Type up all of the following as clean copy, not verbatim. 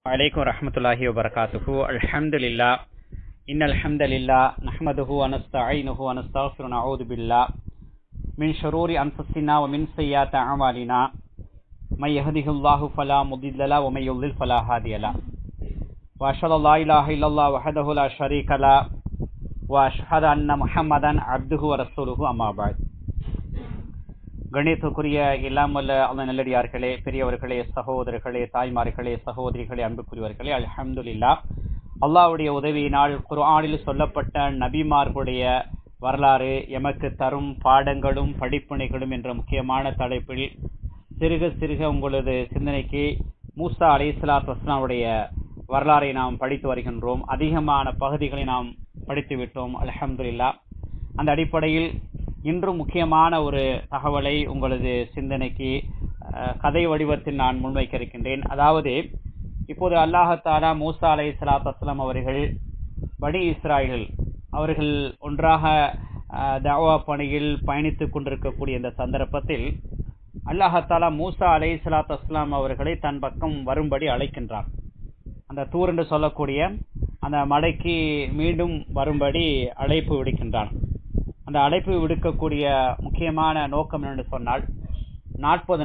عليكم ورحمة الله وبركاته. الحمد لله إن الحمد لله نحمده ونستعينه ونستغفر ونعوذ بالله من شرور أنفسنا ومن سيئات أعمالنا من يهده الله فلا مضل له ومن يضلل فلا هادي له وأشهد أن لا إله إلا الله وحده لا شريك له وأشهد أن محمدا عبده ورسوله أما بعد. கணியத்துக்குரிய இல்லாமல் அல்ல நல்லடியார்களே, பெரியவர்களே, சகோதரர்களே, தாய்மார்களே, சகோதரிகளே, அன்புக்குரியவர்களே, அல்ஹம்துலில்லாஹ். அல்லாஹ்வுடைய உதவியினால் குர்ஆனில் சொல்லப்பட்ட நபிமார்களுடைய வரலாறு எமக்கு தரும் பாடங்களும் படிப்பினைகளும் என்ற முக்கியமான தலைப்பில் சிறுக சிறுக உங்களது சிந்தனைக்கு மூசா அலைஹிஸ்ஸலாத்து வஸ்ஸலாமுடைய வரலாறை நாம் படித்து வருகின்றோம். அதிகமான பகுதிகளை நாம் படித்து விட்டோம், அல்ஹம்துலில்லாஹ். அந்த அடிப்படையில் இன்று முக்கியமான ஒரு தகவலை உங்களது சிந்தனைக்கு கதை வடிவத்தில் நான் முன்வைக்க இருக்கின்றேன். அதாவது, இப்போது அல்லாஹ் தஆலா மூசா அலைஹிஸ்ஸலாத்து வஸ்ஸலாம் அவர்கள் பனி இஸ்ராயீல் அவர்கள் ஒன்றாக தஅவா பணியில் பயணித்துக் கொண்டிருக்கக்கூடிய இந்த சந்தர்ப்பத்தில் அல்லாஹ் தஆலா மூசா அலைஹிஸ்ஸலாத்து வஸ்ஸலாம் அவர்களை தன் பக்கம் வரும்படி அழைக்கின்றார். அந்த தூர் என்று சொல்லக்கூடிய அந்த மலைக்கு மீண்டும் வரும்படி அழைப்பு விடுக்கின்றான். அந்த அழைப்பு விடுக்கக்கூடிய முக்கியமான நோக்கம் என்று சொன்னால் 40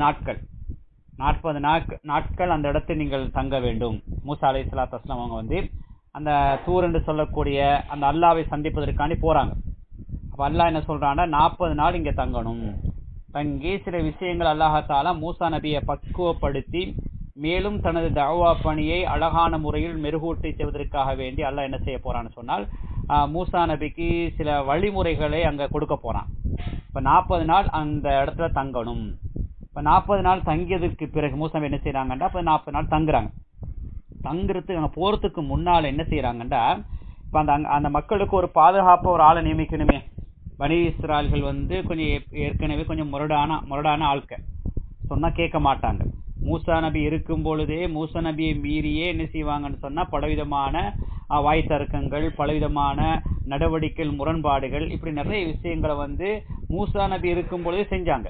நாட்கள் அந்த இடத்தில் நீங்கள் தங்க வேண்டும். மூசா அலைஹிஸ்ஸலாத்து வஸ்ஸலாம் அவங்க அந்த தூர் என்று சொல்லக்கூடிய அந்த அல்லாஹ்வை சந்திப்பதற்காண்டி போறாங்க. அப்ப அல்லாஹ் என்ன சொல்றான்னா, 40 நாள் இங்க தங்கணும். தங்கி சில விஷயங்கள் அல்லாஹ் தஆலா மூசா நபியை பக்குவப்படுத்தி மேலும் தனது தஅவா பணியை அழகான முறையில் மெருகூட்டி செய்வதற்காக வேண்டி அல்லாஹ் என்ன செய்ய போறான்னு சொன்னால், மூசா நபிக்கு சில வழிமுறைகளை அங்க கொடுக்க போறான். இப்ப 40 நாள் அந்த இடத்துல தங்கணும். இப்ப 40 நாள் தங்கியதுக்கு பிறகு மூசா நபி என்ன செய்யறாங்கன்னா, இப்ப 40 நாள் தங்குறாங்க. தங்குறதுக்கு அங்க போறதுக்கு முன்னால என்ன செய்யறாங்கன்னா, இப்ப அந்த மக்களுக்கு ஒரு பாதுகாப்பு ஒரு ஆளை நியமிக்கணுமே. பனி இஸ்ராயல்கள் கொஞ்சம் ஏற்கனவே கொஞ்சம் முரடான ஆட்கள், சொன்னா கேட்க மாட்டாங்க. மூசா நபி இருக்கும் பொழுதே மூசா நபியை மீறியே என்ன செய்வாங்கன்னு சொன்னா பலவிதமான வாய் தர்க்கங்கள், பலவிதமான நடவடிக்கைகள், முரண்பாடுகள், இப்படி நிறைய விஷயங்களை மூசா நபி இருக்கும் பொழுதே செஞ்சாங்க.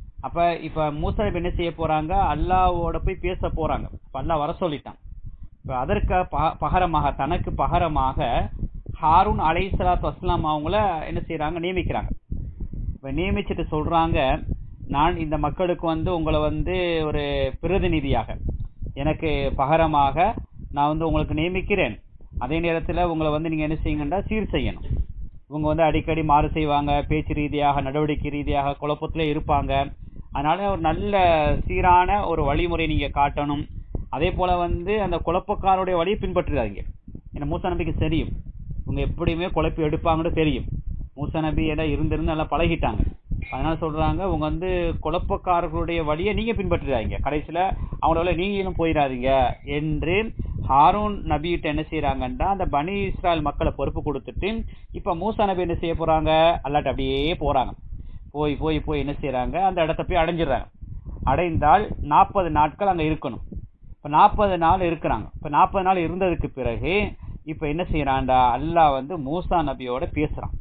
இப்ப மூசா நபி என்ன செய்ய போறாங்க, அல்லாஹ்வோட போய் பேச போறாங்க. அல்லாஹ் வர சொல்லிட்டான். இப்ப அதற்கு பகரமாக தனக்கு பகரமாக ஹாரூன் அலைஹிஸ்ஸலாத்து வஸ்ஸலாம் அவங்கள என்ன செய்யறாங்க, நியமிக்கிறாங்க. இப்ப நியமிச்சுட்டு சொல்றாங்க, நான் இந்த மக்களுக்கு உங்களை ஒரு பிரதிநிதியாக எனக்கு பகரமாக நான் உங்களுக்கு நியமிக்கிறேன். அதே நேரத்தில் உங்களை நீங்க என்ன செய்யுங்கன்னா சீர் செய்யணும். இவங்க அடிக்கடி மாறு செய்வாங்க, பேச்சு ரீதியாக நடவடிக்கை ரீதியாக குழப்பத்திலே இருப்பாங்க. அதனால ஒரு நல்ல சீரான ஒரு வழிமுறை நீங்க காட்டணும். அதே போல அந்த குழப்பக்காரருடைய வழியை பின்பற்றுறாங்க. ஏன்னா மூசா நபிக்கு தெரியும் இவங்க எப்படியுமே குழப்பி எடுப்பாங்கன்னு தெரியும். மூசா நபி இருந்து நல்லா பழகிட்டாங்க. அதனால சொல்றாங்க, உங்க குழப்பக்காரர்களுடைய வழியை நீங்க பின்பற்றுறாங்க, கடைசியில அவங்களோட நீங்களும் போயிடாதீங்க என்று ஹாரூன் நபிகிட்ட என்ன செய்யறாங்கன்னா அந்த பனி இஸ்ராயல் மக்களை பொறுப்பு கொடுத்துட்டு இப்ப மூசா நபி என்ன செய்ய போறாங்க, அல்லாட்ட அப்படியே போறாங்க. போய் போய் போய் என்ன செய்யறாங்க, அந்த இடத்த போய் அடைஞ்சிடறாங்க. அடைந்தால் 40 நாட்கள் அங்க இருக்கணும். இப்ப 40 நாள் இருக்கிறாங்க. இப்ப 40 நாள் இருந்ததுக்கு பிறகு இப்ப என்ன செய்யறான்டா, அல்லாஹ் மூசா நபியோட பேசுறான்.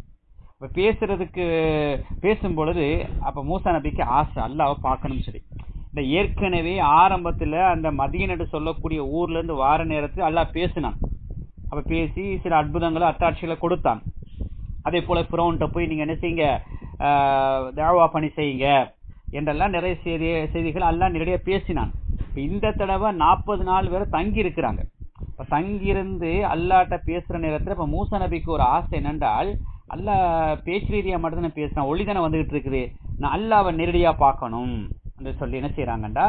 இப்ப பேசும் பொழுது அப்ப மூசா நபிக்கு ஆசை, அல்லாஹ்வை பார்க்கணும். சரி, இந்த ஏற்கனவே ஆரம்பத்துல அந்த மதீனா என்று சொல்லக்கூடிய ஊர்ல இருந்து வார நேரத்தில் அல்லாஹ் பேசினான். அப்ப பேசி சில அற்புதங்களை அத்தாட்சிகளை கொடுத்தான். அதே போல ஃபிரௌன்ட்ட போய் நீங்க என்ன செய்யுங்க, தஅவா பணி செய்யுங்க என்றெல்லாம் நிறைய செய்திகள் அல்லாஹ் நிறைய பேசினான். இந்த தடவை 40 நாள் வேற தங்கி இருக்கிறாங்க. இப்ப தங்கியிருந்து அல்லாஹ்ட்ட பேசுற நேரத்துல இப்ப மூசா நபிக்கு ஒரு ஆசை என்னென்றால், அல்லாஹ் பேச்சு ரீதியா மட்டும்தானே பேசினா, ஒளிதானே வந்துகிட்டு இருக்குது, நான் அல்லாஹ்வை நேரடியா பார்க்கணும் என்று சொல்லி என்ன செய்யறாங்கண்டா,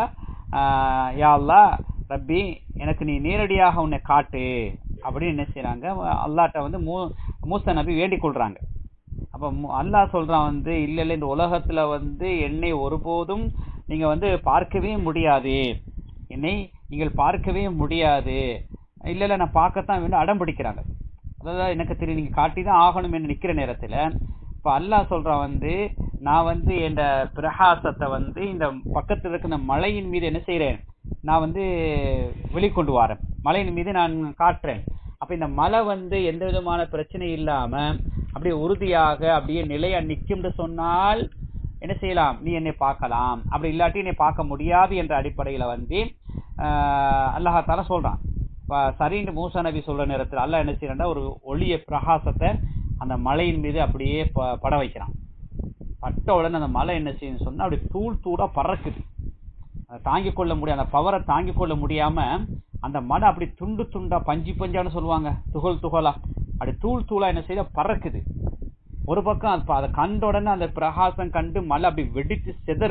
யா அல்லாஹ் ரப்பி எனக்கு நீ நேரடியாக உன்னை காட்டு அப்படின்னு என்ன செய்யறாங்க, அல்லாஹ்ட்ட மூசா நபி வேண்டிக் கொள்றாங்க. அப்ப அல்லாஹ் சொல்றான், இல்ல இந்த உலகத்துல என்னை ஒருபோதும் நீங்க பார்க்கவே முடியாது, என்னை நீங்கள் பார்க்கவே முடியாது, இல்ல நான் பார்க்கத்தான் வேண்டும் அடம் பிடிக்கிறாங்க. அதாவது எனக்கு தெரியும் நீங்க காட்டிதான் ஆகணும் என்று நிக்கிற நேரத்துல இப்ப அல்லாஹ் சொல்றான், நான் என் பிரகாசத்தை இந்த பக்கத்துல இருக்கிற மலையின் மீது என்ன செய்யறேன், நான் வெளிக்கொண்டு வரேன், மலையின் மீது நான் காட்டுறேன். அப்ப இந்த மலை எந்த விதமான பிரச்சனை இல்லாம அப்படியே உறுதியாக அப்படியே நிலையா நிக்கும் சொன்னால் என்ன செய்யலாம், நீ என்னை பார்க்கலாம், அப்படி இல்லாட்டி என்னை பார்க்க முடியாது என்ற அடிப்படையில அல்லாஹ் தஆலா சொல்றான். சரின்னு மூசா நபி சொல்ற நேரத்தில் அல்லாஹ் என்ன செய்யறான்டா ஒரு ஒளிய பிரகாசத்தை அந்த மலையின் மீது அப்படியே பட வைக்கிறான். பட்ட உடனே அந்த மலை என்ன செய்யுன்னு சொன்னா அப்படி தூள் தூளா பறக்குது. அதை தாங்கிக் கொள்ள முடியாது, அந்த பவரை தாங்கிக் கொள்ள முடியாம அந்த மலை அப்படி துண்டு துண்டா பஞ்சு பஞ்சான்னு சொல்லுவாங்க, துகள் துகளா அப்படி தூள் தூளா என்ன செய்ய பறக்குது. ஒரு பக்கம் அதை கண்ட உடனே அந்த பிரகாசம் கண்டு மலை அப்படி வெடித்து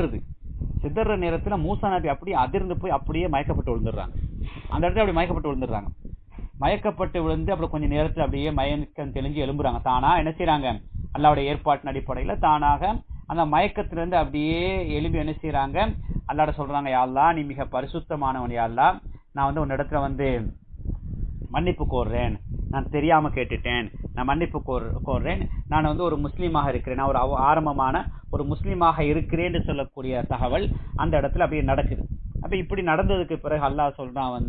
சிதற நேரத்துல மூசா நபி அப்படியே அதிர்ந்து போய் அப்படியே மயக்கப்பட்டு விழுந்துடுறாங்க. அந்த இடத்துல அப்படி மயக்கப்பட்டு விழுந்துடுறாங்க. மயக்கப்பட்டு விழுந்து அப்புறம் கொஞ்சம் நேரத்துல அப்படியே மயக்கம் தெளிஞ்சு எழும்புறாங்க. தானா என்ன செய்யறாங்க, அல்லாஹ்வுடைய ஏற்பாட்டின் அடிப்படையில தானாக அந்த மயக்கத்திலிருந்து அப்படியே எழும்பி என்ன செய்யறாங்க, அல்லாஹ்ட்ட சொல்றாங்க, யா அல்லாஹ் நீ மிக பரிசுத்தமானவன், யா அல்லாஹ் நான் வந்து உன் இடத்துல மன்னிப்பு கோர்றேன், நான் தெரியாம கேட்டுட்டேன், நான் மன்னிப்பு கோர்றேன், நான் வந்து ஒரு முஸ்லீமாக இருக்கிறேன், நான் ஒரு ஆரம்பமான ஒரு முஸ்லீமாக இருக்கிறேன்னு சொல்லக்கூடிய தகவல் அந்த இடத்துல அப்படியே நடக்குது. அப்ப இப்படி நடந்ததுக்கு பிறகு அல்லாஹ் சொல்றான்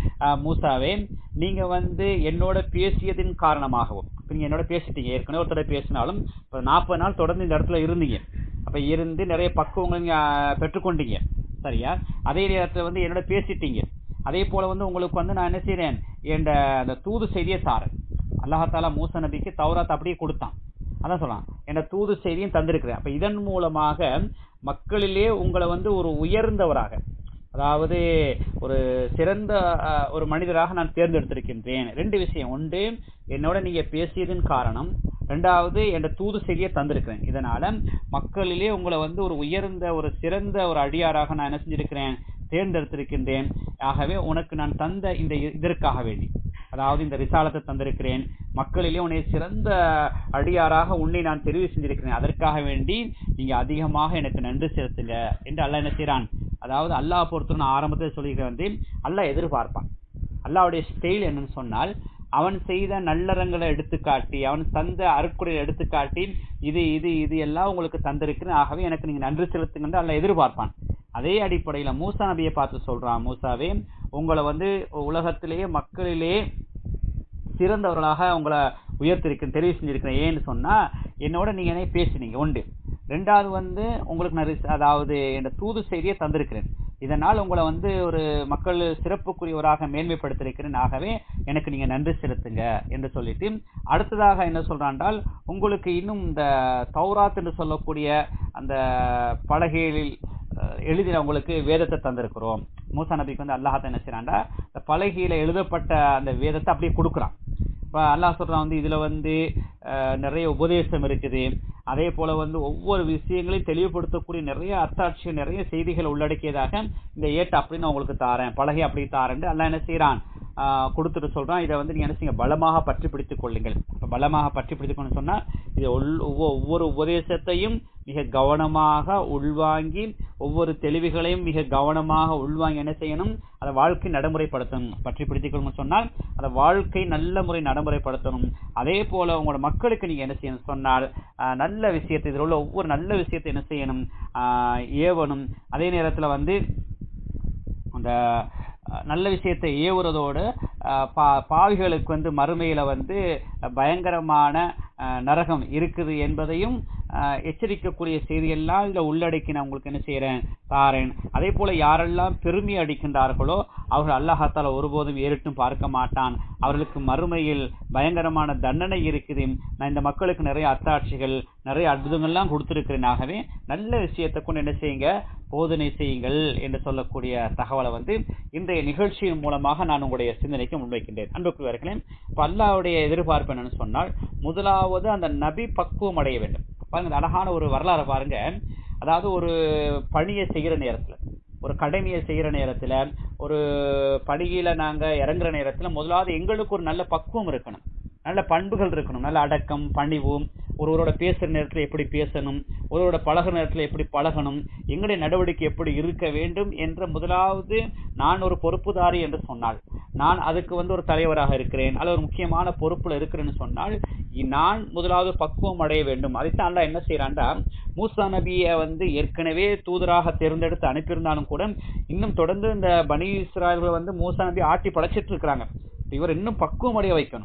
மூசாவே நீங்க என்னோட பேசியதின் காரணமாகவும், நீங்க என்னோட பேசிட்டீங்க, ஏற்கனவே ஒருத்தர பேசினாலும் 40 நாள் தொடர்ந்து இந்த இடத்துல இருந்தீங்க, அப்ப இருந்து நிறைய பக்குவங்கள் நீங்க பெற்றுக்கொண்டீங்க, சரியா? அதே நேரத்துல என்னோட பேசிட்டீங்க, அதே போல உங்களுக்கு நான் என்ன செய்றேன், அந்த தூது செய்தியை தாரேன். அல்லாஹாலா மூசா நபிக்கு தௌராத் அப்படியே கொடுத்தான், அதான் சொல்லலாம், என்ற தூது செய்தியும் தந்திருக்கிறேன். அப்ப இதன் மூலமாக மக்களிலே உங்களை ஒரு உயர்ந்தவராக, அதாவது ஒரு சிறந்த ஒரு மனிதராக நான் தேர்ந்தெடுத்திருக்கின்றேன். 2 விஷயம், ஒன்று என்னோட நீங்க பேசியதன் காரணம், 2வது என்ற தூது செய்தியை தந்திருக்கிறேன். இதனால மக்களிலே உங்களை ஒரு உயர்ந்த ஒரு சிறந்த ஒரு அடியாராக நான் என்ன செஞ்சிருக்கிறேன், தேர்ந்தெடுத்திருக்கின்றேன். ஆகவே உனக்கு நான் தந்த இதற்காக வேண்டி, அதாவது இந்த ரிசாலத்தை தந்திருக்கிறேன், மக்களிலே உன்னை சிறந்த அடியாராக உன்னை நான் தெரிவு செஞ்சிருக்கிறேன், அதற்காக வேண்டி நீங்க அதிகமாக எனக்கு நன்றி செலுத்துங்க என்று அல்லாஹ் என்ன செய்யறான். அதாவது அல்லாஹ் பொறுத்து நான் ஆரம்பத்தில் சொல்லிக்கிறேன், அல்லாஹ் எதிர்பார்ப்பான். அல்லாஹ்வுடைய ஸ்டைல் என்னன்னு சொன்னால், அவன் செய்த நல்லறங்களை எடுத்துக்காட்டி, அவன் தந்த அருட்கொடையை எடுத்துக்காட்டி, இது இது இது எல்லாம் உங்களுக்கு தந்திருக்கிறேன், ஆகவே எனக்கு நீங்க நன்றி செலுத்துங்க அல்லாஹ் எதிர்பார்ப்பான். அதே அடிப்படையில மூசா நபியை பார்த்து சொல்றான், மூசாவே உங்களை உலகத்திலேயே மக்களிலே சிறந்தவர்களாக உங்களை உயர்த்திருக்கேன், தெரிவு செஞ்சிருக்கிறேன். ஏன்னு சொன்னா என்னோட நீங்க என்ன பேசினீங்க, ஒன்று. 2வது உங்களுக்கு நான் அதாவது என்ற தூது செய்தியை தந்திருக்கிறேன், இதனால் உங்களை ஒரு மக்கள் சிறப்புக்குரியவராக மேன்மைப்படுத்திருக்கிறேன், ஆகவே எனக்கு நீங்க நன்றி செலுத்துங்க என்று சொல்லிட்டு, அடுத்ததாக என்ன சொல்றாண்டால், உங்களுக்கு இன்னும் இந்த தௌராத் என்று சொல்லக்கூடிய அந்த பலகைகளில் எழுதின உங்களுக்கு வேதத்தை தந்திருக்கிறோம். மூசா நபிக்கு அல்லாஹ் என்ன செய்யறாண்டா, இந்த பலகையில எழுதப்பட்ட அந்த வேதத்தை அப்படியே கொடுக்குறான். இப்ப அல்லாஹ் சொல்றான் இதுல நிறைய உபதேசம் இருக்குது, அதே போல ஒவ்வொரு விஷயங்களையும் தெளிவுபடுத்தக்கூடிய நிறைய அத்தாட்சி, நிறைய செய்திகள் உள்ளடக்கியதாக இந்த ஏட்டை அப்படின்னு உங்களுக்கு தாரேன், பலகை அப்படி தாரேன் அல்லாஹ் என்ன செய்யறான், கொடுத்துட்டு சொல்றான், இதை நீங்க என்ன செய்யுங்க, பலமாக பற்றி பிடித்துக் கொள்ளுங்கள். பலமாக பற்றி பிடித்துக்கொண்டு சொன்னா, இது ஒவ்வொரு உபதேசத்தையும் மிக கவனமாக உள்வாங்கி, ஒவ்வொரு தெளிவுகளையும் மிக கவனமாக உள்வாங்கி என்ன செய்யணும், அதை வாழ்க்கை நடைமுறைப்படுத்தணும். பற்றி பிடித்துக்கொள்ளணும் சொன்னால் அதை வாழ்க்கை நல்ல முறை நடைமுறைப்படுத்தணும். அதே போல உங்களோட மக்களுக்கு நீங்க என்ன செய்யணும் சொன்னால், நல்ல விஷயத்தை, இதில் உள்ள ஒவ்வொரு நல்ல விஷயத்தை என்ன செய்யணும், ஏவணும். அதே நேரத்துல அந்த நல்ல விஷயத்தை ஏவுறதோடு பாவிகளுக்கு மறுமையில பயங்கரமான நரகம் இருக்குது என்பதையும் எச்சரிக்கக்கூடிய செய்தியெல்லாம் இதுல உள்ளடக்கி நான் உங்களுக்கு என்ன செய்யறேன், தாரேன். அதே போல யாரெல்லாம் பெருமை அடிக்கின்றார்களோ அவர்கள் அல்லாஹால ஒருபோதும் ஏறிட்டும் பார்க்க மாட்டான், அவர்களுக்கு மறுமையில் பயங்கரமான தண்டனை இருக்குது. நான் இந்த மக்களுக்கு நிறைய அத்தாட்சிகள், நிறைய அற்புதங்கள்லாம் கொடுத்திருக்கிறேன், ஆகவே நல்ல விஷயத்தை கொண்டு என்ன செய்யுங்க, போதனை செய்யுங்கள் என்று சொல்லக்கூடிய தகவலை இன்றைய நிகழ்ச்சியின் மூலமாக நான் உங்களுடைய சிந்தனைக்கு முன்வைக்கின்றேன். அன்புக்குரியவர்களே, இப்ப அல்லாஹ்வுடைய எதிர்பார்ப்பு என்னன்னு சொன்னால், முதலாவது அந்த நபி பக்குவம் அடைய வேண்டும். பாருங்க, அழகான ஒரு வரலாறு பாருங்க. அதாவது ஒரு பணியை செய்கிற நேரத்துல, ஒரு கடமையை செய்யற நேரத்துல, ஒரு பணியில நாங்க இறங்குற நேரத்துல முதலாவது எங்களுக்கு ஒரு நல்ல பக்குவம் இருக்கணும், நல்ல பண்புகள் இருக்கணும், நல்ல அடக்கம், பணிவும், ஒருவரோட பேசுற நேரத்துல எப்படி பேசணும், ஒருவரோட பழகுற நேரத்துல எப்படி பழகணும், எங்களுடைய நடவடிக்கை எப்படி இருக்க வேண்டும் என்ற முதலாவது, நான் ஒரு பொறுப்புதாரி என்று சொன்னால், நான் அதுக்கு ஒரு தலைவராக இருக்கிறேன் அல்லது ஒரு முக்கியமான பொறுப்புல இருக்கிறேன்னு சொன்னால், நான் முதலாவது பக்குவம் அடைய வேண்டும். அதைத்தான் அல்லாஹ் என்ன செய்யறான்டா, மூசா நபியை ஏற்கனவே தூதராக தேர்ந்தெடுத்து அனுப்பியிருந்தாலும் கூட இன்னும் தொடர்ந்து இந்த பனி இஸ்ராயல்களை மூசா நபி ஆட்டி படைச்சிட்டு இருக்கிறாங்க. இவர் இன்னும் பக்குவம் அடைய வைக்கணும்.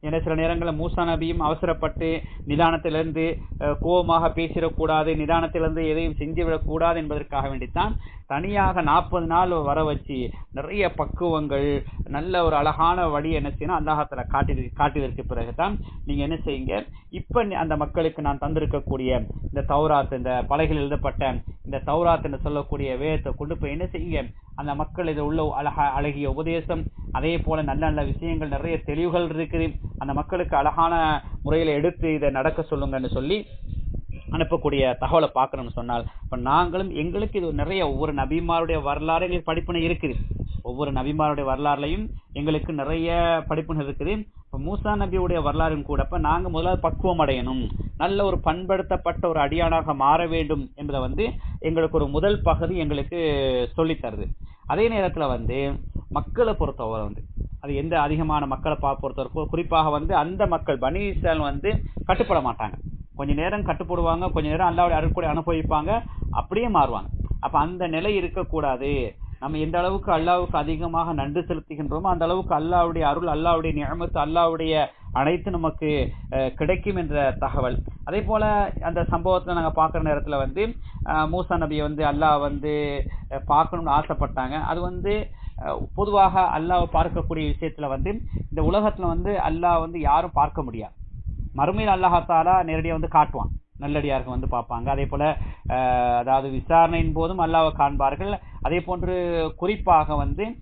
என சில நேரங்களில் மூசா நபியும் அவசரப்பட்டு நிதானத்திலிருந்து கோபமாக பேசிடக்கூடாது, நிதானத்திலிருந்து எதையும் செஞ்சுவிடக்கூடாது என்பதற்காக வேண்டித்தான் தனியாக 40 நாள் வர வச்சு நிறைய பக்குவங்கள் நல்ல ஒரு அழகான வழி என்ன செய்யணும் அல்லாஹ்தாலா காட்டியதற்கு பிறகுதான் நீங்க என்ன செய்யுங்க, இப்ப அந்த மக்களுக்கு நான் தந்திருக்கக்கூடிய இந்த தௌராத், இந்த பலகையில் எழுதப்பட்ட இந்த தௌராத் என்று சொல்லக்கூடிய வேதத்தை கொண்டு போய் என்ன செய்யுங்க, அந்த மக்கள் இது உள்ள அழகிய உபதேசம், அதே போல நல்ல நல்ல விஷயங்கள் நிறைய தெளிவுகள் இருக்குது, அந்த மக்களுக்கு அழகான முறையில எடுத்து இதை நடக்க சொல்லுங்கன்னு சொல்லி அனுப்பக்கூடிய தகவலை பார்க்கணும்னு சொன்னால், இப்ப நாங்களும் எங்களுக்கு இது நிறைய ஒவ்வொரு நபிமாருடைய வரலாறு எங்களுக்கு படிப்பினை இருக்குது, ஒவ்வொரு நபிமாருடைய வரலாறுலையும் எங்களுக்கு நிறைய படிப்புகள் இருக்குது. இப்ப மூசா நபியுடைய வரலாறும் கூட இப்ப நாங்க முதல்ல பக்குவம் அடையணும், நல்ல ஒரு பண்படுத்தப்பட்ட ஒரு அடியானாக மாற வேண்டும் என்பதை எங்களுக்கு ஒரு முதல் பகுதி எங்களுக்கு சொல்லி தருது. அதே நேரத்துல மக்களை பொறுத்தவரை அது எந்த அதிகமான மக்களை பொறுத்தவரை குறிப்பாக அந்த மக்கள் பனி இஸ்ராயல் கட்டுப்பட மாட்டாங்க, கொஞ்ச நேரம் கட்டுப்படுவாங்க, கொஞ்ச நேரம் அல்லாஹ்வுடைய அருள்கொடை அனுபவிப்பாங்க, அப்படியே மாறுவாங்க. அப்ப அந்த நிலை இருக்கக்கூடாது. நம்ம எந்த அளவுக்கு அல்லாஹ்வுக்கு அதிகமாக நன்றி செலுத்துகின்றோமோ அந்த அளவுக்கு அல்லாஹ்வுடைய அருள், அல்லாஹ்வுடைய நிஅமத், அல்லாஹ்வுடைய அனைத்து நமக்கு கிடைக்கும் என்ற தகவல். அதே போல அந்த சம்பவத்துல நாங்க பாக்குற நேரத்துல மூசா நபியை அல்லாஹ் பார்க்கணும்னு ஆசைப்பட்டாங்க. அது பொதுவாக அல்லாஹ் பார்க்கக்கூடிய விஷயத்துல இந்த உலகத்துல அல்லாஹ் யாரும் பார்க்க முடியாது, மறுமையில் அல்லாஹாலா நேரடியா காட்டுவான், நல்லடியார்கள் பார்ப்பாங்க. அதே போல அதாவது விசாரணையின் போதும் அல்லாஹ்வை காண்பார்கள். அதே போன்று குறிப்பாக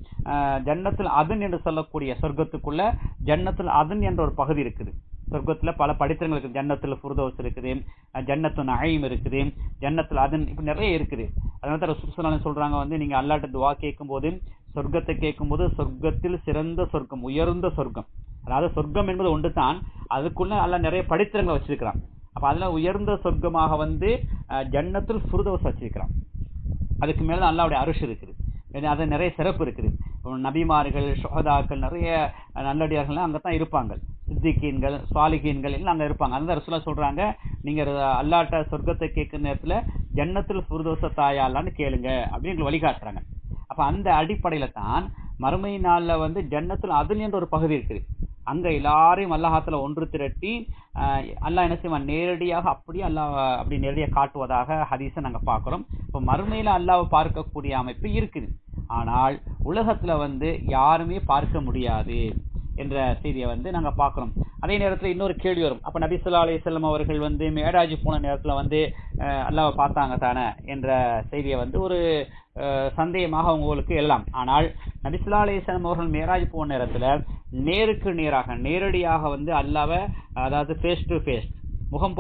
ஜன்னத்துல் அதன் என்று சொல்லக்கூடிய சொர்க்கத்துக்குள்ள ஜன்னத்துல் அதன் என்ற ஒரு பகுதி இருக்குது. சொர்க்கத்துல பல படித்திரங்கள் இருக்குது, ஜன்னத்துல் ஃபிர்தௌஸ் இருக்குது, ஜன்னத்து நஈம் இருக்குது, ஜன்னத்துல் அதன், இப்ப நிறைய இருக்குது. அதனால ரசூல் ஸல்லல்லாஹு அலைஹி வஸல்லம் சொல்றாங்க, நீங்க அல்லாஹ்ட்ட துஆ கேட்கும் போது சொர்க்கத்தை கேட்கும் போது சொர்க்கத்தில் சிறந்த சொர்க்கம், உயர்ந்த சொர்க்கம், அதாவது சொர்க்கம் என்பது ஒன்று தான், அதுக்குள்ள அல்லாஹ் நிறைய படித்திரங்களை வச்சிருக்கிறான். அப்ப அதுல உயர்ந்த சொர்க்கமாக ஜன்னத்துல் ஃபிர்தௌஸ் வச்சிருக்கிறான். அதுக்கு மேல அல்லாஹ்வுடைய அர்ஷ் இருக்குது, அது நிறைய சிறப்பு இருக்குது. நபிமார்கள், ஷுஹதாக்கள், நிறைய நல்லடியார்கள் அங்கதான் இருப்பாங்க, சித்திகீன்கள், சாலிகீன்கள் எல்லாம் அங்க இருப்பாங்க. அந்த ரசூலுல்லாஹ் சொல்றாங்க, நீங்க அல்லாஹ்ட்ட சொர்க்கத்தை கேட்கிற நேரத்துல ஜன்னத்துல் ஃபிர்தௌஸ தாயாலான்னு கேளுங்க அப்படின்னு வழிகாட்டுறாங்க. அப்ப அந்த அடிப்படையில தான் மறுமை நாள்ல ஜன்னத்துல் அதன் என்ற ஒரு பகுதி இருக்குது. அங்க எல்லாரையும் அல்லாஹ்தாலா ஒன்று திரட்டி அல்லாஹ் என்ன செய்வான், நேரடியாக அப்படியே அல்லாஹ் அப்படி நேரடியாக காட்டுவதாக ஹதீஸை நாங்க பார்க்கிறோம். இப்ப மறுமையில அல்லாஹ்வை பார்க்கக்கூடிய அமைப்பு இருக்குது, ஆனால் உலகத்துல யாருமே பார்க்க முடியாது என்ற செய்தியை நாங்க பார்க்கிறோம். அதே நேரத்துல இன்னொரு கேள்வி வரும், அப்ப நபி ஸல்லல்லாஹு அலைஹி வஸல்லம் அவர்கள் மேராஜ் போன நேரத்துல அல்லாஹ்வை பார்த்தாங்க தானே என்ற செய்தியை ஒரு சந்தேகமாக உங்களுக்கு எல்லாம். ஆனால் நபி ஸல்லல்லாஹு அலைஹி வஸல்லம் அவர்கள் மேராஜ் போன நேரத்துல நேருக்கு நேராக நேரடியாக அல்லாஹ்வை, அதாவது ஃபேஸ் டு ஃபேஸ், முகம்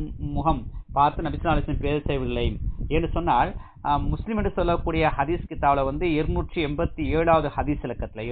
பார்த்து நபி ஸல்லல்லாஹு அலைஹி வஸல்லம் பேசவில்லை என்று சொன்னால், முஸ்லிம் என்று சொல்லக்கூடிய ஹதீஸ் கிதாப்ல 287வது ஹதீஸ் இலக்கத்துல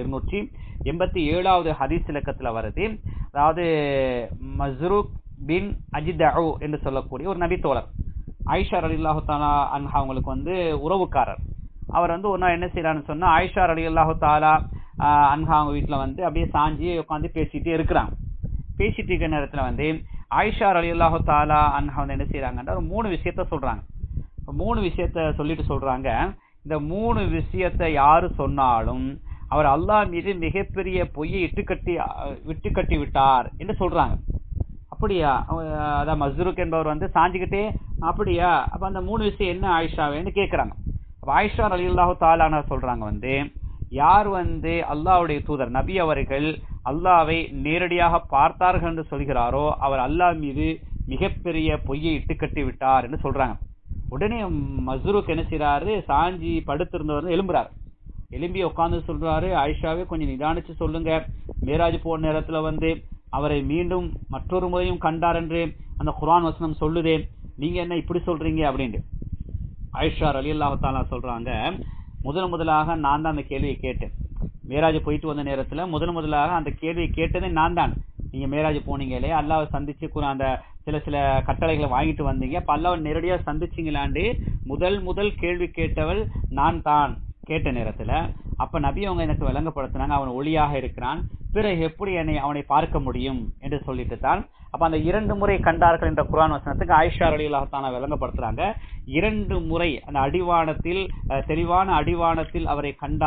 287வது ஹதீஸ் இலக்கத்துல வருது. அதாவது மஸ்ரூக் பின் அஜ்தஉ என்று சொல்லக்கூடிய ஒரு நபி தோழர், ஆயிஷா ரலியல்லாஹு தஆலா அன்ஹா அவங்களுக்கு உறவுக்காரர். அவர் ஒரு நாள் என்ன செய்யறான்னு சொன்னா, ஆயிஷா ரலியல்லாஹு தஆலா அன்ஹா அவங்க வீட்டுல அப்படியே சாஞ்சி உட்காந்து பேசிட்டே இருக்கிறாங்க. பேசிட்டு இருக்கிற நேரத்துல ஆயிஷா ரலியல்லாஹு தஆலா அன்ஹா என்ன செய்யறாங்கன்னா ஒரு 3 விஷயத்த சொல்றாங்க. 3 விஷயத்த சொல்லிட்டு சொல்றாங்க, இந்த 3 விஷயத்தை யாரு சொன்னாலும் அவர் அல்லாஹ் மீது மிகப்பெரிய பொய்யை விட்டுக்கட்டி விட்டார் என்று சொல்றாங்க. அப்படியா? அதான் மஸ்ரூக் என்பவர் சாஞ்சிக்கிட்டே அப்படியா, அப்ப அந்த 3 விஷயம் என்ன ஆயிஷாவேன்னு கேட்கிறாங்க. ஆயிஷா ரலியல்லாஹு தஆலா அன்ஹா சொல்றாங்க, யார் அல்லாஹ்வுடைய தூதர் நபி அவர்கள் அல்லாஹ்வை நேரடியாக பார்த்தார்கள் என்று சொல்கிறாரோ அவர் அல்லாஹ் மீது மிகப்பெரிய பொய்யை இட்டுக்கட்டி விட்டார் என்று சொல்றாங்க. உடனே மஸ்ரூக் என்ன செய்யறாரு, சாஞ்சி படுத்திருந்தவர் எழும்புறாரு. எழும்பி உட்கார்ந்து சொல்றாரு, ஆயிஷாவே கொஞ்சம் நிதானிச்சு சொல்லுங்க, மேராஜ் போன நேரத்துல அவரை மீண்டும் மற்றொரு முறையும் கண்டார் என்று அந்த குர்ஆன் வசனம் சொல்லுதே, நீங்க என்ன இப்படி சொல்றீங்க அப்படின்ட்டு. ஆயிஷா ரலியல்லாஹு தஆலா சொல்றாங்க, முதலாக நான் தான் அந்த கேள்வியை கேட்டேன். மேராஜ் போயிட்டு வந்த நேரத்துல முதலாக அந்த கேள்வியை கேட்டதே நான் தான். நீங்க மேராஜ் போனீங்க இல்லையா, அல்லாஹ்வை சந்திச்சு அந்த சில கட்டளைகளை வாங்கிட்டு வந்தீங்க, அப்ப அல்லாஹ்வை நேரடியா சந்திச்சிங்களாண்டு முதல் கேள்வி கேட்டவள் நான் தான் கேட்ட நேரத்துல. அப்ப நபி அவங்க எனக்கு விளங்கப்படுத்தினாங்க, அவன் ஒளியாக இருக்கிறான், பிறகு எப்படி அவனை பார்க்க முடியும் என்று சொல்லிட்டு தான். அப்ப அந்த 2 முறை கண்டார்கள் என்ற குர்ஆன் வசனத்துக்கு ஆயிஷா ரலியல்லாஹு தஆலா விளங்கப்படுத்துறாங்க. 2 முறை அந்த அடிவானத்தில், தெளிவான அடிவானத்தில் அவரை கண்டார்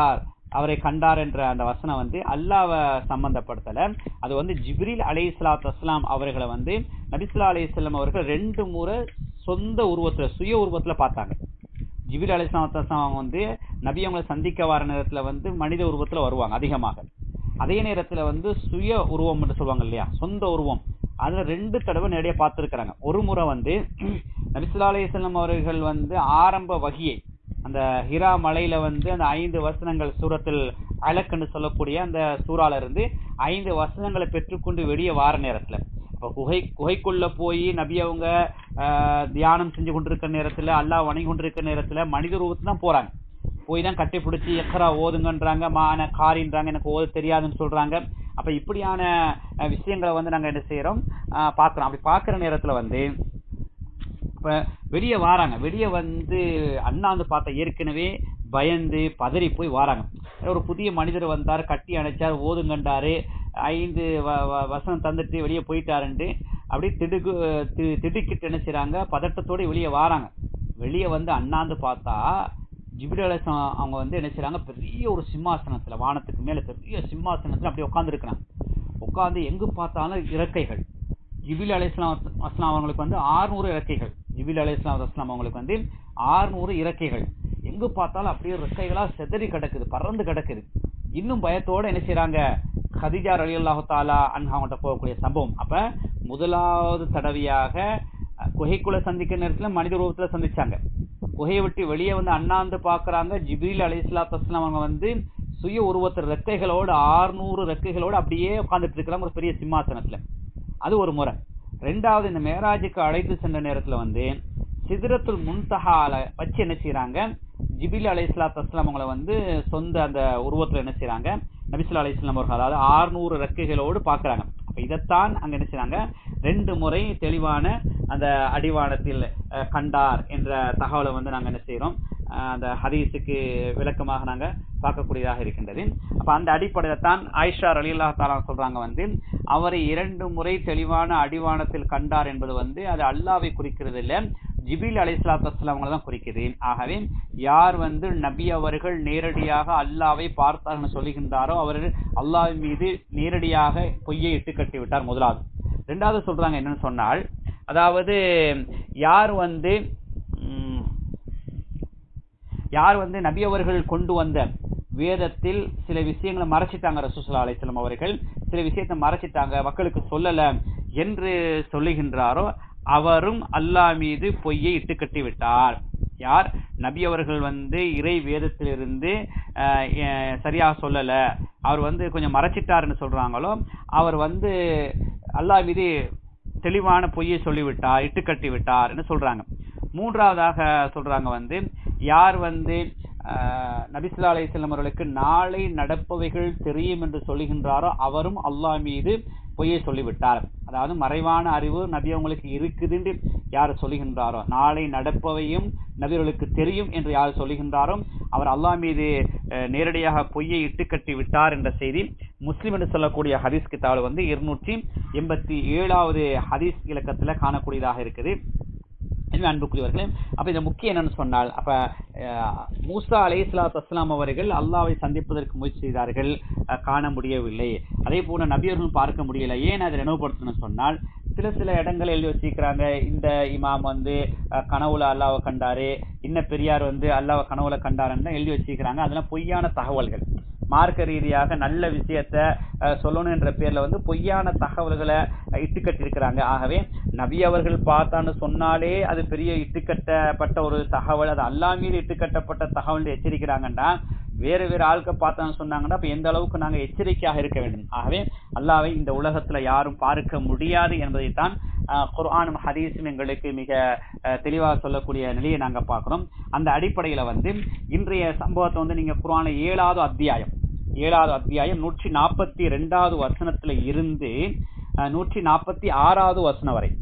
அவரை கண்டார் என்ற அந்த வசனம் வந்து அல்லாஹ்வை சம்பந்தப்படுத்தல. அது வந்து ஜிப்ரீல் அலைஹிஸ்ஸலாத்து வஸ்ஸலாம் அவர்களை வந்து நபி ஸல்லல்லாஹு அலைஹி வஸல்லம் அவர்கள் 2 முறை சொந்த உருவத்துல சுய உருவத்துல பார்த்தாங்க. ஜிப்ரீல் அலைஹிஸ்ஸலாத்து வஸ்ஸலாம் அவங்க வந்து நபி அவங்களை சந்திக்க வர நேரத்துல வந்து மனித உருவத்துல வருவாங்க அதிகமாக. அதே நேரத்துல வந்து சுய உருவம் என்று சொல்லுவாங்க இல்லையா, சொந்த உருவம், அதுல 2 தடவை நேரடியா பார்த்திருக்கிறாங்க. ஒரு முறை வந்து நபி ஸல்லல்லாஹு அலைஹி வஸல்லம் அவர்கள் வந்து ஆரம்ப வஹியை அந்த ஹிரா மலையில வந்து அந்த 5 வசனங்கள் சூரத்துல் அலக் என்று சொல்லக்கூடிய அந்த சூறால இருந்து 5 வசனங்களை பெற்றுக்கொண்டு வெளியே வார நேரத்துல, அப்ப குகைக்குள்ள போய் நபி அவங்க தியானம் செஞ்சு கொண்டிருக்கிற நேரத்துல, அல்லாஹ் வணங்கி கொண்டிருக்கிற நேரத்துல மனித ரூபத்துல தான் போறாங்க. போய் தான் கட்டி பிடிச்சி இக்ரா ஓதுங்கன்றாங்க, மான காரின்றாங்க, எனக்கு ஓத தெரியாதுன்னு சொல்றாங்க. அப்ப இப்படியான விஷயங்களை வந்து நாங்க என்ன செய்யறோம், பாக்குறோம். அப்படி பாக்குற நேரத்துல வந்து இப்ப வெளியே வாராங்க. வெளியே வந்து அண்ணாந்து பார்த்த ஏற்கனவே பயந்து பதறி போய் வாராங்க. ஒரு புதிய மனிதர் வந்தார், கட்டி அணைச்சார், ஓதுங்கண்டாரு, 5 வசனம் தந்துட்டு வெளியே போயிட்டாருன்ட்டு அப்படி திடுக்கிட்டு என்ன செய்றாங்க, பதட்டத்தோடு வெளியே வாராங்க. வெளியே வந்து அண்ணாந்து பார்த்தா ஜிப்ரீல் அலைஹிஸ்ஸலாம் அவங்க வந்து என்ன செய்றாங்க, பெரிய ஒரு சிம்மாசனத்துல, வானத்துக்கு மேல பெரிய சிம்மாசனத்துல அப்படியே உட்கார்ந்து இருக்கிறாங்க. உட்கார்ந்து எங்கு பார்த்தாலும் இறக்கைகள். ஜிப்ரீல் அலைஹிஸ்ஸலாம் அவங்களுக்கு வந்து 600 இறக்கைகள். ஜிப்ரீல் அலைஹிஸ்ஸலாம் அவங்களுக்கு வந்து 600 இறக்கைகள். எங்கு பார்த்தாலும் அப்படியே இறக்கைகளா செதறி கிடக்குது, பறந்து கிடக்குது. இன்னும் பயத்தோட என்ன செய்றாங்க, கதீஜா ரலியல்லாஹு தஆலா அன்ஹா கிட்ட போகக்கூடிய சம்பவம். அப்ப முதலாவது தடவையாக குகைக்குள்ள சந்திக்கிற நேரத்துல மனித ரூபத்துல சந்திச்சாங்க. குகையை விட்டு வெளியே வந்து அண்ணாந்து பாக்குறாங்க. ஜிப்ரீல் அலைஹிஸ்ஸலாத்து வஸ்ஸலாம் அவங்க வந்து சுய உருவத்தில் ரெக்கைகளோடு 600 ரெக்கைகளோடு அப்படியே உட்கார்ந்துட்டு இருக்கிறாங்க ஒரு பெரிய சிம்மாசனத்துல. அது ஒரு முறை. 2வது இந்த மேராஜுக்கு அழைத்து சென்ற நேரத்துல வந்து சிதறத்துல் முன்தஹால வச்சு என்ன செய்யறாங்க, ஜிப்ரீல் அலைஹிஸ்ஸலாத்து வஸ்ஸலாம் அவங்களை வந்து சொந்த அந்த உருவத்துல என்ன செய்யறாங்க, நபி ஸல்லல்லாஹு அலைஹி வஸல்லம் அவர்கள் அதாவது 600 ரெக்கைகளோடு பாக்குறாங்க. அப்ப இதைத்தான் அங்க என்ன செய்யறாங்க, 2 முறை தெளிவான அந்த அடிவானத்தில் கண்டார் என்ற தகவலை வந்து நாங்க என்ன செய்யறோம், அந்த ஹதீஸுக்கு விளக்கமாக நாங்க பார்க்கக்கூடியதாக இருக்கின்றது. அப்ப அந்த அடிப்படையில தான் ஆயிஷா ரலியல்லாஹு தஆலா சொல்றாங்க வந்து அவரை 2 முறை தெளிவான அடிவானத்தில் கண்டார் என்பது வந்து அது அல்லாஹ்வை குறிக்கிறது இல்ல, ஜிப்ரீல் அலைஹிஸ்ஸலாத்து வஸ்ஸலாம் அவங்களை தான் குறிக்குது. ஆகவே யார் வந்து நபி அவர்கள் நேரடியாக அல்லாஹ்வை பார்த்தார்கள் சொல்லுகின்றாரோ அவர்கள் அல்லாஹ்வின் மீது நேரடியாக பொய்யை இட்டு கட்டி விட்டார் முதலாவது. 2வது சொல்றாங்க என்னன்னு சொன்னால், அதாவது யார் வந்து நபி அவர்கள் கொண்டு வந்த வேதத்தில் சில விஷயங்களை மறைச்சிட்டாங்க, ரசூலுல்லாஹி ஸல்லல்லாஹு அலைஹி வஸல்லம் அவர்கள் சில விஷயத்தை மறைச்சிட்டாங்க, மக்களுக்கு சொல்லல என்று சொல்லுகின்றாரோ அவரும் அல்லாஹ் மீது பொய்யை இட்டு கட்டி விட்டார். யார் நபி அவர்கள் வந்து இறை வேதத்திலிருந்து சரியாக சொல்லல, அவர் வந்து கொஞ்சம் மறைச்சிட்டாருன்னு சொல்றாங்களோ அவர் வந்து அல்லாஹ் மீது தெளிவான பொய்யை சொல்லிவிட்டார், இட்டு கட்டி விட்டார் என்று சொல்றாங்க. 3வதாக சொல்றாங்க வந்து யார் வந்து நபி ஸல்லல்லாஹு அலைஹி வஸல்லம் அவர்களுக்கு நாளை நடப்பவைகள் தெரியும் என்று சொல்லுகின்றாரோ அவரும் அல்லாஹ் மீது பொய்யை சொல்லிவிட்டார். அதாவது மறைவான அறிவு நபி அவங்களுக்கு இருக்குது என்று யார் சொல்லுகின்றாரோ, நாளை நடப்பவையும் நபிகளுக்கு தெரியும் என்று யார் சொல்லுகின்றாரோ அவர் அல்லாஹ் மீது நேரடியாக பொய்யை இட்டு கட்டி விட்டார் என்ற செய்தி முஸ்லிம் என்று சொல்லக்கூடிய ஹதீஸ் கிதாபில் வந்து 287வது ஹதீஸ் இலக்கத்துல காணக்கூடியதாக இருக்குது. அன்புக்குரியவர்களே, அப்ப இந்த முக்கியம் என்னன்னு சொன்னால், அப்ப மூசா அலைஹிஸ்ஸலாத்து வஸ்ஸலாம் அவர்கள் அல்லாஹ்வை சந்திப்பதற்கு முயற்சி செய்தார்கள், காண முடியவில்லை. அதே போல நபியர்களும் பார்க்க முடியல. ஏன் அதை நினைவுபடுத்தணும்னு சொன்னால், சில இடங்கள் எழுதி வச்சிருக்கிறாங்க, இந்த இமாம் வந்து கனவுல அல்லாஹ்வை கண்டாரு, இன்ன பெரியார் வந்து அல்லாஹ்வை கனவுல கண்டாருன்னு எழுதி வச்சிருக்கிறாங்க. அதெல்லாம் பொய்யான தகவல்கள். மார்க்க ரீதியாக நல்ல விஷயத்த சொல்லணும் என்ற பேர்ல வந்து பொய்யான தகவல்களை இட்டுக்கட்டிருக்கிறாங்க. ஆகவே நபி அவர்கள் பார்த்தான்னு சொன்னாலே அது பெரிய இட்டுக்கட்டப்பட்ட ஒரு தகவல், அது அல்லாஹ் மீது இட்டுக்கட்டப்பட்ட தகவல் எச்சரிக்கிறாங்கன்னா, வேறு ஆட்கள் பார்த்தான்னு சொன்னாங்கன்னா அப்ப எந்த அளவுக்கு நாங்க எச்சரிக்கையாக இருக்க வேண்டும். ஆகவே அல்லாஹ்வை இந்த உலகத்துல யாரும் பார்க்க முடியாது என்பதைத்தான் குர்ஆனும் ஹதீஸும் எங்களுக்கு மிக தெளிவாக சொல்லக்கூடிய நிலையை நாங்க பார்க்கிறோம். அந்த அடிப்படையில வந்து இன்றைய சம்பவத்தை வந்து நீங்க குர்ஆன்ல 7வது அத்தியாயம் 142வது வசனத்துல இருந்து 146வது வசனம் வரை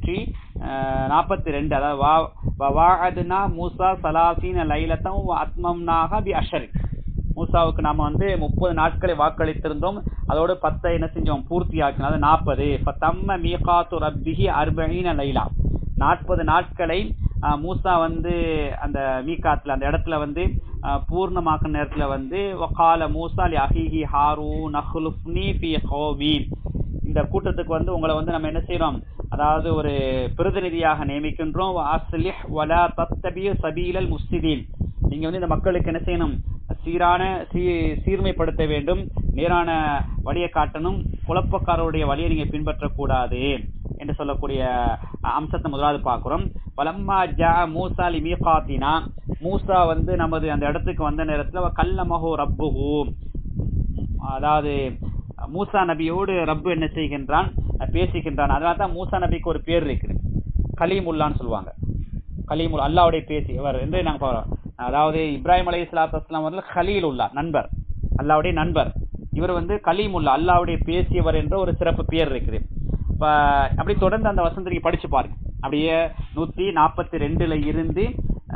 142, அதாவது மூசா சலாசீன லைலத்தம் அத்மம்னாஹா பி அஷர், மூசாவுக்கு நாம வந்து 30 நாட்களை வாக்களித்திருந்தோம், அதோட 10 என்ன செஞ்சோம் பூர்த்தி ஆக்கினோம், அது 40. ஃபதம்ம மீகாத்து ரப்பிஹி 40 லைலா, 40 நாட்களை மூசா வந்து அந்த மீகாத்துல அந்த இடத்துல வந்து பூர்ணமாக்கும் நேரத்துல வந்து வகால மூசா லி அஹீஹி ஹாரூன் அஹ்லுஃப்னி ஃபீ கௌமி, இந்த கூட்டத்துக்கு வந்து உங்களை வந்து நம்ம என்ன செய்யறோம், அதாவது ஒரு பிரதிநிதியாக நியமிக்கின்றோம். அஸ்லிஹ் வலா தத்தபி சபீலல் முஃப்ஸிதீன், நீங்க வந்து இந்த மக்களுக்கு என்ன செய்யணும், சீர்மைப்படுத்த வேண்டும், நேரான வழியை காட்டணும், குழப்பக்காரருடைய வழியை நீங்க பின்பற்றக்கூடாது என்று சொல்லக்கூடிய அம்சத்தை முதலாவது பார்க்கிறோம். வலம்மா ஜா மூசா லிமீகாத்தினா, மூசா வந்து நமது அந்த இடத்துக்கு வந்த நேரத்துல கல்லமஹு ரப்புஹு, அதாவது மூசா நபியோடு ரப்பு என்ன செய்கின்றான், பேசுகின்றான். அதனால தான் மூசா நபிக்கு ஒரு பேர் இருக்குது, கலீமுல்லான்னு சொல்லுவாங்க. கலீமுல், அல்லாஹ்வுடைய பேசியவர் என்று நாங்க பார்க்கிறோம். அதாவது இப்ராஹிம் அலைஹிஸ்ஸலாத்து வஸ்ஸலாம் வந்து கலீலுல்லா, நண்பர், அல்லாஹ்வுடைய நண்பர். இவர் வந்து கலீமுல்லா, அல்லாஹ்வுடைய பேசியவர் என்ற ஒரு சிறப்பு பேர் இருக்குது. அப்படி தொடர்ந்து அந்த வசனத்தை படிச்சு பாருங்க. அப்படியே 142 இருந்து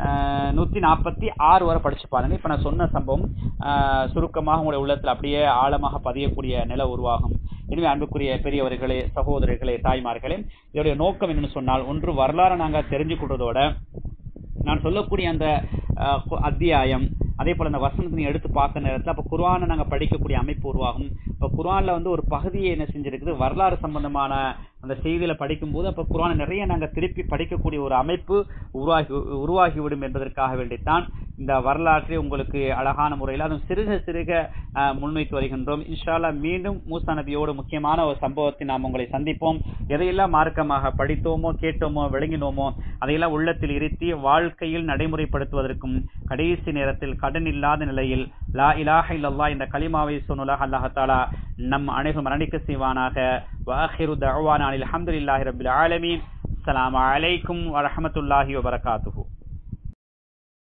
146 வரை படிச்சு பாருங்க. இப்ப நான் சொன்ன சம்பவம் சுருக்கமாக உங்களுடைய உள்ளத்துல அப்படியே ஆழமாக பதியக்கூடிய நிலை உருவாகும். எனவே அன்புக்குரிய பெரியவர்களே, சகோதரர்களே, தாய்மார்களே, இதோடைய நோக்கம் என்னன்னு சொன்னால், ஒன்று வரலாறு நாங்க தெரிஞ்சு கொள்றதோட நான் சொல்லக்கூடிய அந்த அத்தியாயம், அதே போல அந்த வசனத்தை நீங்க எடுத்து பார்க்க நேரத்தில் அப்ப குர்ஆனை நாங்க படிக்கக்கூடிய அமைப்பு உருவாகும். இப்ப குர்ஆன்ல வந்து ஒரு பகுதியை என்ன செஞ்சிருக்குது, வரலாறு சம்பந்தமான அந்த செய்தியில படிக்கும் போது அப்ப குர்ஆனை நிறைய நாங்க திருப்பி படிக்கக்கூடிய ஒரு அமைப்பு உருவாகிவிடும் என்பதற்காக வேண்டித்தான் இந்த வரலாற்றை உங்களுக்கு அழகான முறையில் அதுவும் சிறுக சிறுக முன்வைத்து வருகின்றோம். இன்ஷா அல்லாஹ் மீண்டும் மூசா நபியோடு முக்கியமான ஒரு சம்பவத்தை நாம் உங்களை சந்திப்போம். எதையெல்லாம் மார்க்கமாக படித்தோமோ, கேட்டோமோ, விளங்கினோமோ அதையெல்லாம் உள்ளத்தில் இருத்தி வாழ்க்கையில் நடைமுறைப்படுத்துவதற்கும் கடைசி நேரத்தில் கடன் இல்லாத நிலையில் லா இலாஹ இல்லல்லாஹ் இந்த கலிமாவை சொன்னலாக அல்லாஹ் தஆலா நம் அனைவரும் மரணிக்க செய்வானாக. வஆகிரு தஅவானா அல்ஹம்துலில்லாஹி ரப்பில் ஆலமீன். அஸ்ஸலாமு அலைக்கும் வரஹ்மத்துல்லாஹி வபரகாத்துஹு.